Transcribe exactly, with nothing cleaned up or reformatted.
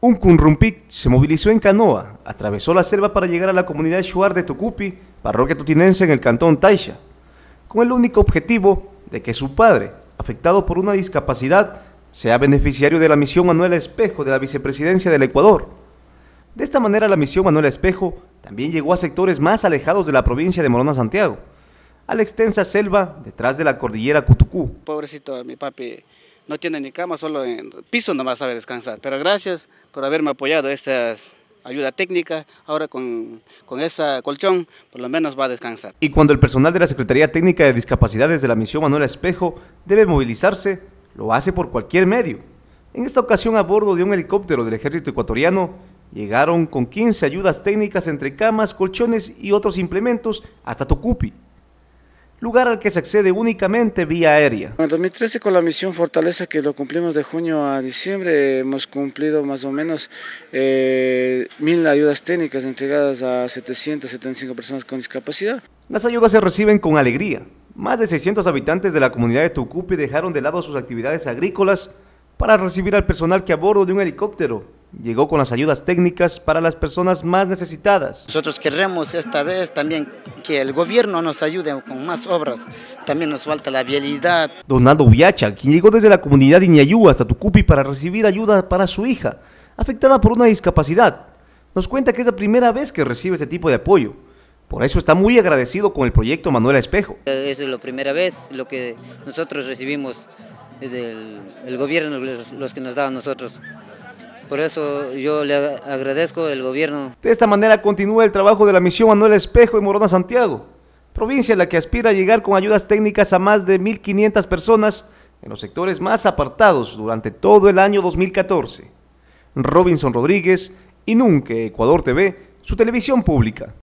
Un Cunrumpic se movilizó en canoa, atravesó la selva para llegar a la comunidad Shuar de Tucupi, parroquia tutinense en el cantón Taisha, con el único objetivo de que su padre, afectado por una discapacidad, sea beneficiario de la misión Manuel Espejo de la vicepresidencia del Ecuador. De esta manera, la misión Manuel Espejo también llegó a sectores más alejados de la provincia de Morona Santiago, a la extensa selva detrás de la cordillera Cutucú. Pobrecito, mi papi no tiene ni cama, solo en el piso nomás sabe descansar. Pero gracias por haberme apoyado esta ayuda técnica. Ahora con, con ese colchón por lo menos va a descansar. Y cuando el personal de la Secretaría Técnica de Discapacidades de la misión Manuel Espejo debe movilizarse, lo hace por cualquier medio. En esta ocasión, a bordo de un helicóptero del ejército ecuatoriano, llegaron con quince ayudas técnicas entre camas, colchones y otros implementos hasta Tucupi, lugar al que se accede únicamente vía aérea. En el dos mil trece, con la misión Fortaleza, que lo cumplimos de junio a diciembre, hemos cumplido más o menos eh, mil ayudas técnicas entregadas a setecientas setenta y cinco personas con discapacidad. Las ayudas se reciben con alegría. Más de seiscientos habitantes de la comunidad de Tucupi dejaron de lado sus actividades agrícolas para recibir al personal que a bordo de un helicóptero llegó con las ayudas técnicas para las personas más necesitadas. Nosotros queremos esta vez también que el gobierno nos ayude con más obras, también nos falta la vialidad. Donaldo Viacha, quien llegó desde la comunidad de Iñayú hasta Tucupi para recibir ayuda para su hija, afectada por una discapacidad, nos cuenta que es la primera vez que recibe este tipo de apoyo. Por eso está muy agradecido con el proyecto Manuel Espejo. Es la primera vez lo que nosotros recibimos del el gobierno, los, los que nos da a nosotros. Por eso yo le agradezco al gobierno. De esta manera continúa el trabajo de la misión Manuel Espejo en Morona Santiago, provincia en la que aspira a llegar con ayudas técnicas a más de mil quinientas personas en los sectores más apartados durante todo el año dos mil catorce. Robinson Rodríguez, Inunque, Ecuador T V, su televisión pública.